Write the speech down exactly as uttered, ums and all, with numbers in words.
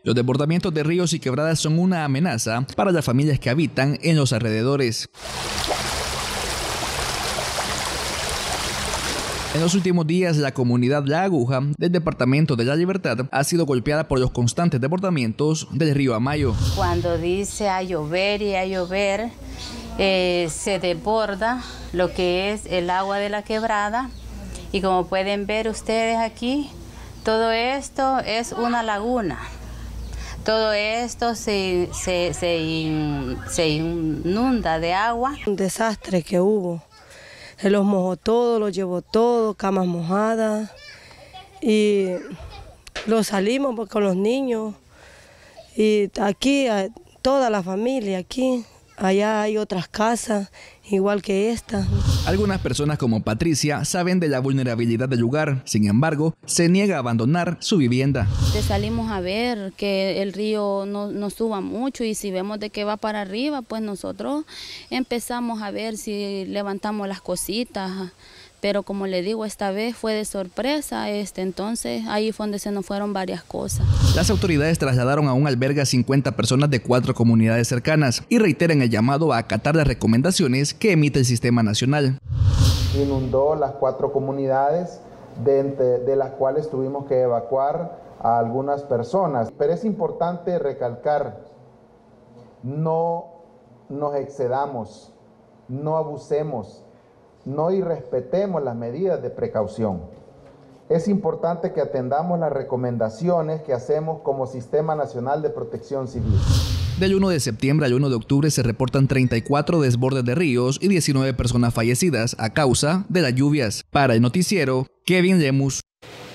Los desbordamientos de ríos y quebradas son una amenaza para las familias que habitan en los alrededores. En los últimos días, la comunidad La Aguja del departamento de La Libertad ha sido golpeada por los constantes desbordamientos del río Amayo. Cuando dice a llover y a llover, eh, se desborda lo que es el agua de la quebrada. Y como pueden ver ustedes aquí, todo esto es una laguna. Todo esto se, se, se, in, se inunda de agua. Un desastre que hubo. Se los mojó todo, los llevó todo, camas mojadas. Y los salimos con los niños. Y aquí, toda la familia aquí. Allá hay otras casas, igual que esta. Algunas personas como Patricia saben de la vulnerabilidad del lugar, sin embargo, se niega a abandonar su vivienda. Salimos a ver que el río no, no suba mucho y si vemos de que va para arriba, pues nosotros empezamos a ver si levantamos las cositas. Pero como le digo, esta vez fue de sorpresa, este, entonces ahí fue donde se nos fueron varias cosas. Las autoridades trasladaron a un albergue a cincuenta personas de cuatro comunidades cercanas y reiteran el llamado a acatar las recomendaciones que emite el Sistema Nacional. Inundó las cuatro comunidades, de, entre, de las cuales tuvimos que evacuar a algunas personas. Pero es importante recalcar, no nos excedamos, no abusemos, no irrespetemos las medidas de precaución. Es importante que atendamos las recomendaciones que hacemos como Sistema Nacional de Protección Civil. Del uno de septiembre al uno de octubre se reportan treinta y cuatro desbordes de ríos y diecinueve personas fallecidas a causa de las lluvias. Para el noticiero, Kevin Lemus.